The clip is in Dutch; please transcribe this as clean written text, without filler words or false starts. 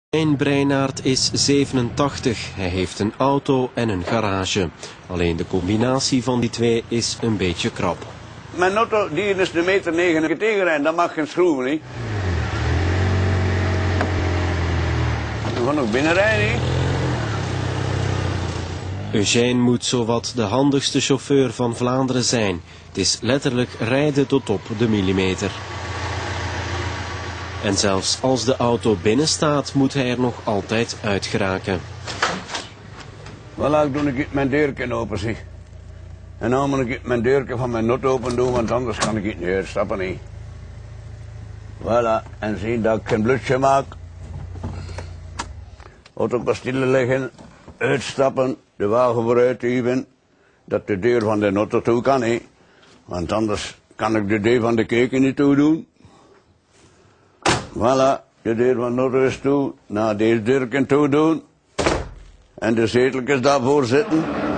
Eugène Breinaert is 87. Hij heeft een auto en een garage. Alleen de combinatie van die twee is een beetje krap. Mijn auto die is de meter 9 tegenrijden, dat mag geen schroeven niet. We gaan ook binnenrijden. Eugène moet zowat de handigste chauffeur van Vlaanderen zijn. Het is letterlijk rijden tot op de millimeter. En zelfs als de auto binnen staat, moet hij er nog altijd uit geraken. Voilà, ik doe mijn deurken open, zie. En dan moet ik mijn deurken van mijn auto open doen, want anders kan ik niet meer stappen niet. Voilà, en zie dat ik geen blusje maak. Auto kan stilleggen, uitstappen, de wagen vooruit duwen, dat de deur van de auto toe kan, hè. Want anders kan ik de deur van de keuken niet toe doen. Voilà, de deur van de auto is toe, nou deze deurken toe doen. En de zeteltjes daarvoor zitten.